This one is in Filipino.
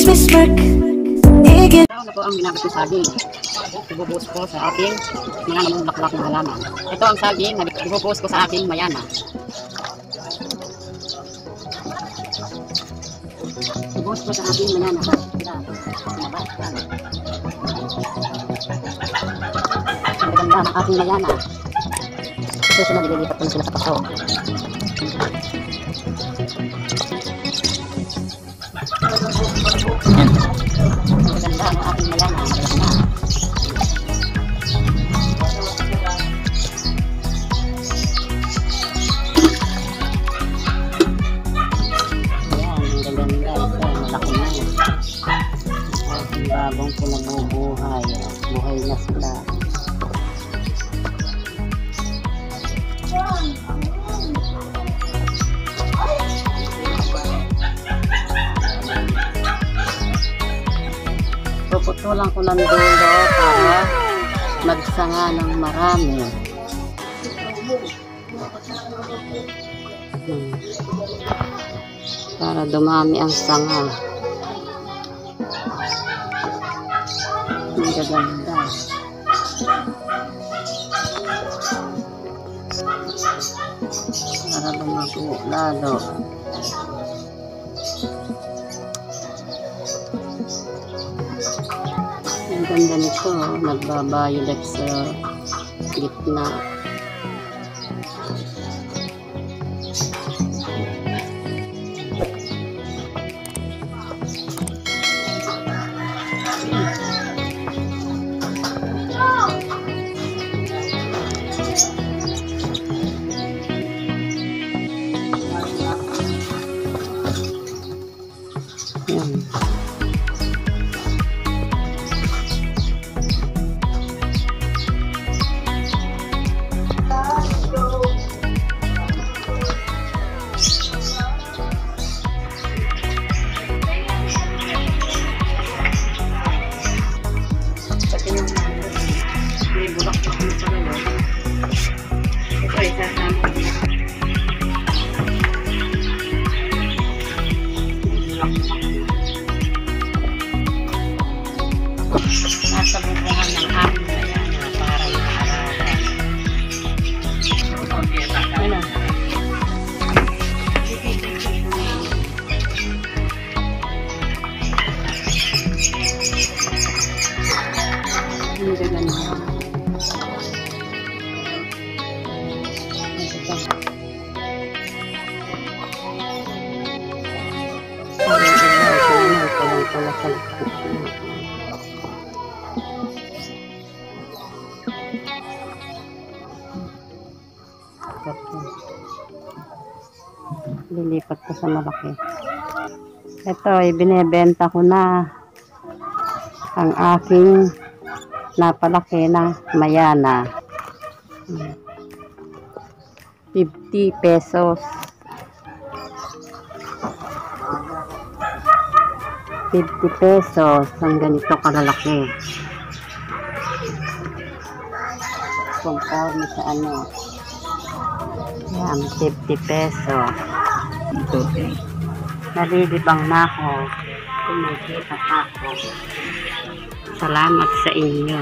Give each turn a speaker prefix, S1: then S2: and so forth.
S1: Ito po ang ginamit ng saging. Ibubuhos ko sa aking mga namumulaklak na halaman. Ito ang saging na ibubuhos ko sa aking mayana. Ibubuhos ko sa aking mayana. Ang ganda ng aking mayana. Susunod, ililipat ko na sila sa paso. Maganda ang aking mayana. Ayan, ang ganda. Ito, malaki na. Aking bagong pinabubuhay. Buhay na sila. Puputulan ko ng dulo para magsanga ng marami. Para dumami ang sanga. Ang gaganda. Para lumago lalo. Ang ganda nito, nagbabayulat sa gitna. Yan. Nasa bubuhan ng aking mayana para maarawan. Ano? Hindi ka ganyan. Lilipat ko sa malaki. Ito, ibinebenta ko na ang aking napalaki na mayana. 50 pesos. 50 pesos ang ganito kalalaki. Conforme sa ano. Yan, 50 pesos. Nalilibang na ako. Kumikita pa ako. Salamat sa inyo.